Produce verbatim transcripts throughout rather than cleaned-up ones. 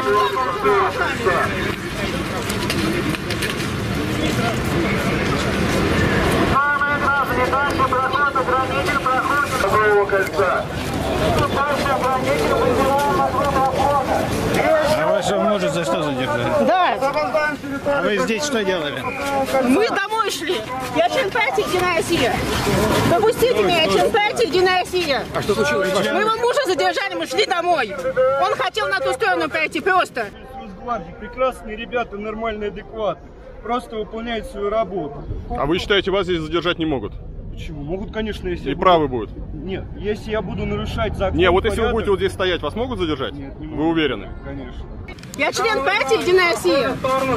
А вашего мужа за что задержали? Да. А вы здесь что делали? Мы домой шли. Я член партии «Единая Россия». Допустите меня, я член партии «Единая Россия». А что случилось? Моего мужа задержали, мы шли домой. Он хотел на ту сторону пойти просто. Прекрасные ребята, нормальные, адекватные. Просто выполняют свою работу. А вы считаете, вас здесь задержать не могут? Почему? Могут, конечно, если... И правы будут? Нет, если я буду нарушать закон... Не, вот порядок... если вы будете вот здесь стоять, вас могут задержать? Нет, не могут. Вы уверены? Конечно. Я член партии «Единая Россия».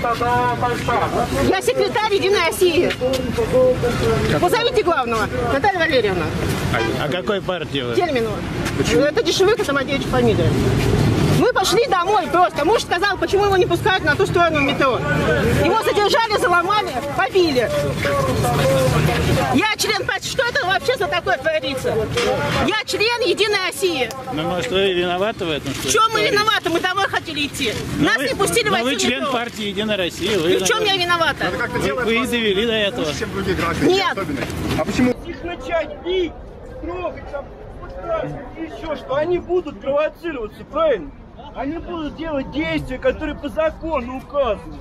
Я секретарь «Единой России». Позовите главного, Наталья Валерьевна. А какой партии вы? Тельминова. Это Дешевик, это Матвеевич фамилия. Мы пошли домой просто. Муж сказал, почему его не пускают на ту сторону метро. Его задержали, заломали, побили. Я член партии. Что это вообще за такое творится? Я член «Единой России». Ну, может, вы виноваты в этом? В чем мы виноваты? Мы домой хотели идти. Нас вы, не пустили в но вы член метро. партии «Единая Россия». Вы, И в чем я виновата? Вы, вы и довели до этого. Нет. А почему? Их начать бить, трогать, там, еще что, они будут провоцироваться, правильно? Они будут делать действия, которые по закону указаны.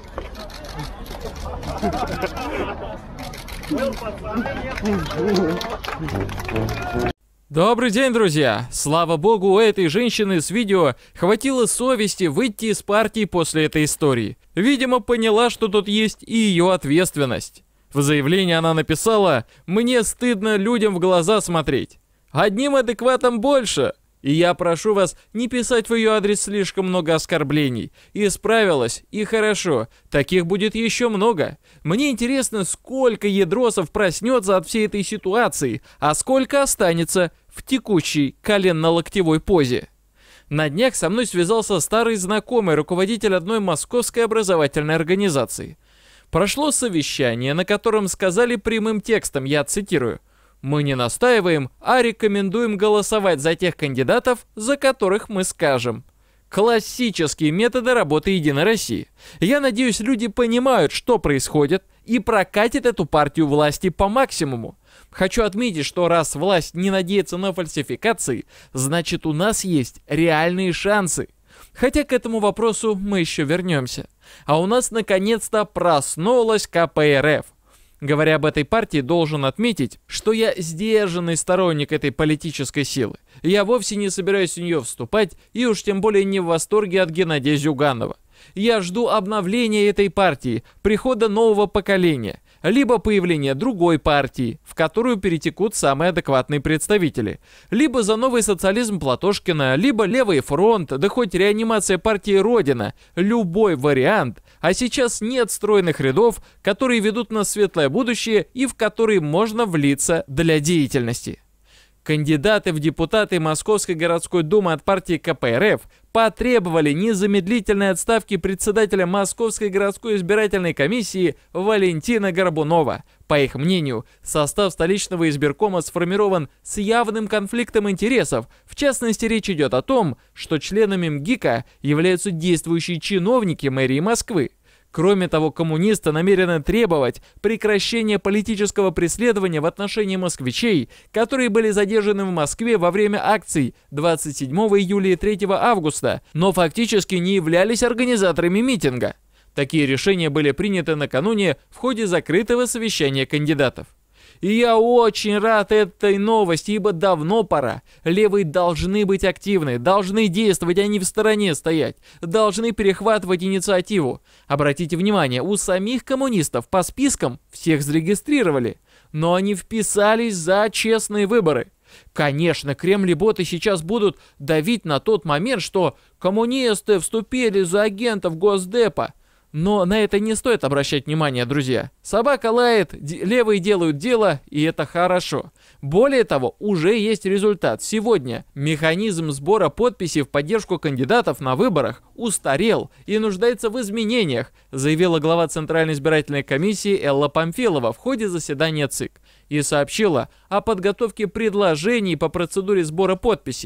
Добрый день, друзья! Слава богу, у этой женщины с видео хватило совести выйти из партии после этой истории. Видимо, поняла, что тут есть и ее ответственность. В заявлении она написала: «Мне стыдно людям в глаза смотреть. Одним адекватом больше. И я прошу вас не писать в ее адрес слишком много оскорблений. Исправилась, и хорошо, таких будет еще много. Мне интересно, сколько ядросов проснется от всей этой ситуации, а сколько останется в текущей коленно-локтевой позе». На днях со мной связался старый знакомый, руководитель одной московской образовательной организации. Прошло совещание, на котором сказали прямым текстом, я цитирую: «Мы не настаиваем, а рекомендуем голосовать за тех кандидатов, за которых мы скажем». Классические методы работы «Единой России». Я надеюсь, люди понимают, что происходит, и прокатят эту партию власти по максимуму. Хочу отметить, что раз власть не надеется на фальсификации, значит, у нас есть реальные шансы. Хотя к этому вопросу мы еще вернемся. А у нас наконец-то проснулась ка пэ эр эф. Говоря об этой партии, должен отметить, что я сдержанный сторонник этой политической силы. Я вовсе не собираюсь в нее вступать, и уж тем более не в восторге от Геннадия Зюганова. Я жду обновления этой партии, прихода нового поколения, либо появления другой партии, в которую перетекут самые адекватные представители, либо за новый социализм Платошкина, либо левый фронт, да хоть реанимация партии Родина, любой вариант, а сейчас нет стройных рядов, которые ведут на светлое будущее и в которые можно влиться для деятельности. Кандидаты в депутаты Московской городской думы от партии ка пэ эр эф потребовали незамедлительной отставки председателя Московской городской избирательной комиссии Валентина Горбунова. По их мнению, состав столичного избиркома сформирован с явным конфликтом интересов. В частности, речь идет о том, что членами МГИКа являются действующие чиновники мэрии Москвы. Кроме того, коммунисты намерены требовать прекращения политического преследования в отношении москвичей, которые были задержаны в Москве во время акций двадцать седьмого июля и третьего августа, но фактически не являлись организаторами митинга. Такие решения были приняты накануне в ходе закрытого совещания кандидатов. И я очень рад этой новости, ибо давно пора. Левые должны быть активны, должны действовать, а не в стороне стоять, должны перехватывать инициативу. Обратите внимание, у самих коммунистов по спискам всех зарегистрировали, но они вписались за честные выборы. Конечно, кремли-боты сейчас будут давить на тот момент, что коммунисты вступили за агентов Госдепа. Но на это не стоит обращать внимание, друзья. Собака лает, левые делают дело, и это хорошо. Более того, уже есть результат. Сегодня механизм сбора подписей в поддержку кандидатов на выборах устарел и нуждается в изменениях, заявила глава Центральной избирательной комиссии Элла Памфилова в ходе заседания ЦИК и сообщила о подготовке предложений по процедуре сбора подписей.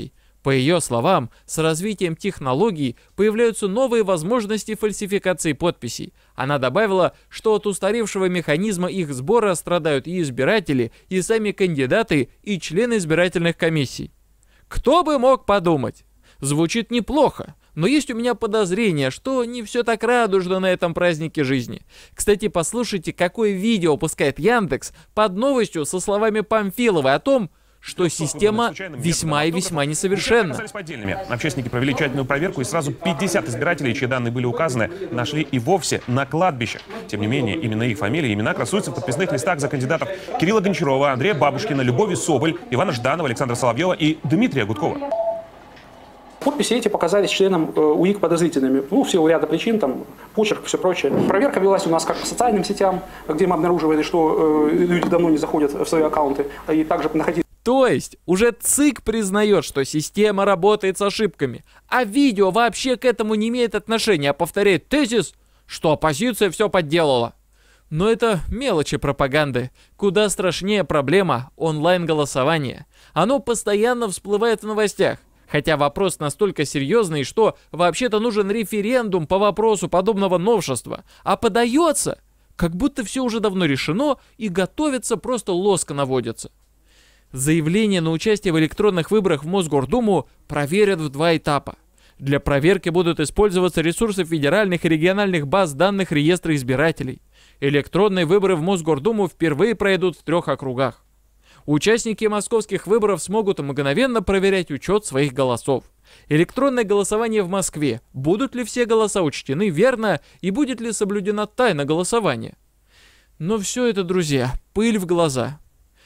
По ее словам, с развитием технологий появляются новые возможности фальсификации подписей. Она добавила, что от устаревшего механизма их сбора страдают и избиратели, и сами кандидаты, и члены избирательных комиссий. Кто бы мог подумать? Звучит неплохо, но есть у меня подозрение, что не все так радужно на этом празднике жизни. Кстати, послушайте, какое видео пускает Яндекс под новостью со словами Памфиловой о том, что система весьма и весьма несовершенна. Общественники провели тщательную проверку, и сразу пятьдесят избирателей, чьи данные были указаны, нашли и вовсе на кладбищах. Тем не менее, именно их фамилии и имена красуются в подписных листах за кандидатов Кирилла Гончарова, Андрея Бабушкина, Любови Соболь, Ивана Жданова, Александра Соловьева и Дмитрия Гудкова. Подписи эти показались членам УИК подозрительными. Ну, в силу ряда причин, там, почерк, все прочее. Проверка велась у нас как по социальным сетям, где мы обнаруживали, что э, люди давно не заходят в свои аккаунты, и также находили. То есть, уже ЦИК признает, что система работает с ошибками, а видео вообще к этому не имеет отношения, а повторяет тезис, что оппозиция все подделала. Но это мелочи пропаганды. Куда страшнее проблема онлайн-голосования. Оно постоянно всплывает в новостях. Хотя вопрос настолько серьезный, что вообще-то нужен референдум по вопросу подобного новшества. А подается, как будто все уже давно решено и готовится, просто лоска наводится. Заявление на участие в электронных выборах в Мосгордуму проверят в два этапа. Для проверки будут использоваться ресурсы федеральных и региональных баз данных реестра избирателей. Электронные выборы в Мосгордуму впервые пройдут в трех округах. Участники московских выборов смогут мгновенно проверять учет своих голосов. Электронное голосование в Москве. Будут ли все голоса учтены верно и будет ли соблюдена тайна голосования? Но все это, друзья, пыль в глаза.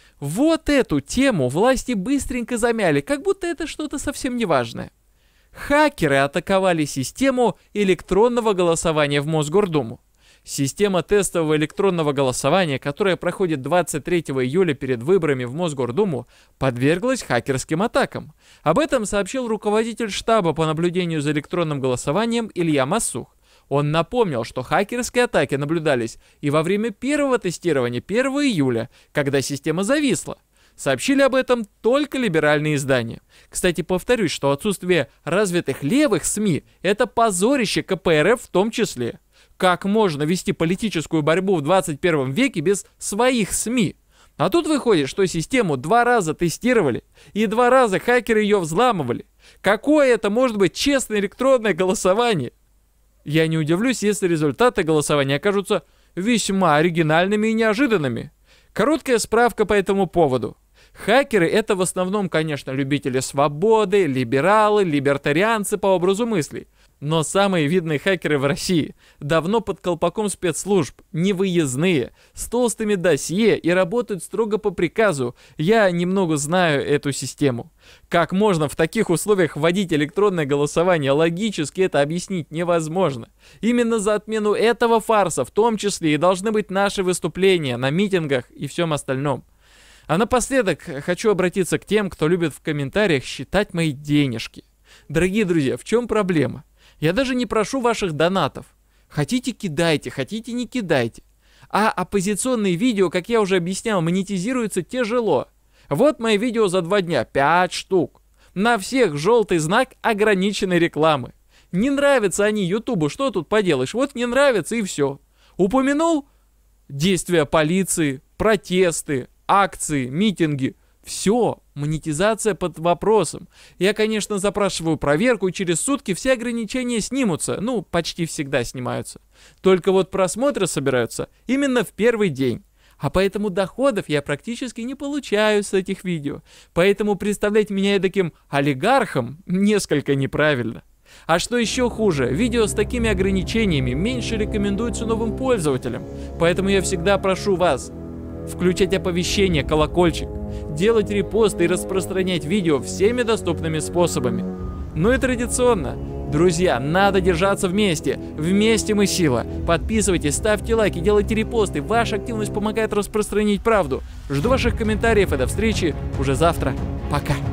Вот эту тему власти быстренько замяли, как будто это что-то совсем неважное. Хакеры атаковали систему электронного голосования в Мосгордуму. Система тестового электронного голосования, которая проходит двадцать третьего июля перед выборами в Мосгордуму, подверглась хакерским атакам. Об этом сообщил руководитель штаба по наблюдению за электронным голосованием Илья Массух. Он напомнил, что хакерские атаки наблюдались и во время первого тестирования первого июля, когда система зависла. Сообщили об этом только либеральные издания. Кстати, повторюсь, что отсутствие развитых левых СМИ – это позорище ка пэ эр эф в том числе. Как можно вести политическую борьбу в двадцать первом веке без своих СМИ? А тут выходит, что систему два раза тестировали, и два раза хакеры ее взламывали. Какое это может быть честное электронное голосование? Я не удивлюсь, если результаты голосования окажутся весьма оригинальными и неожиданными. Короткая справка по этому поводу. Хакеры — это в основном, конечно, любители свободы, либералы, либертарианцы по образу мыслей. Но самые видные хакеры в России давно под колпаком спецслужб, невыездные, с толстыми досье и работают строго по приказу. Я немного знаю эту систему. Как можно в таких условиях вводить электронное голосование, логически это объяснить невозможно. Именно за отмену этого фарса в том числе и должны быть наши выступления на митингах и всем остальном. А напоследок хочу обратиться к тем, кто любит в комментариях считать мои денежки. Дорогие друзья, в чем проблема? Я даже не прошу ваших донатов. Хотите — кидайте, хотите — не кидайте. А оппозиционные видео, как я уже объяснял, монетизируются тяжело. Вот мои видео за два дня, пять штук. На всех желтый знак ограниченной рекламы. Не нравятся они Ютубу, что тут поделаешь? Вот не нравится и все. Упомянул действия полиции, протесты, акции, митинги. Все, монетизация под вопросом. Я, конечно, запрашиваю проверку, и через сутки все ограничения снимутся. Ну, почти всегда снимаются. Только вот просмотры собираются именно в первый день. А поэтому доходов я практически не получаю с этих видео. Поэтому представлять меня таким олигархом несколько неправильно. А что еще хуже, видео с такими ограничениями меньше рекомендуются новым пользователям. Поэтому я всегда прошу вас включать оповещения, колокольчик, делать репосты и распространять видео всеми доступными способами. Ну и традиционно, друзья, надо держаться вместе. Вместе мы сила. Подписывайтесь, ставьте лайки, делайте репосты. Ваша активность помогает распространить правду. Жду ваших комментариев и до встречи уже завтра. Пока.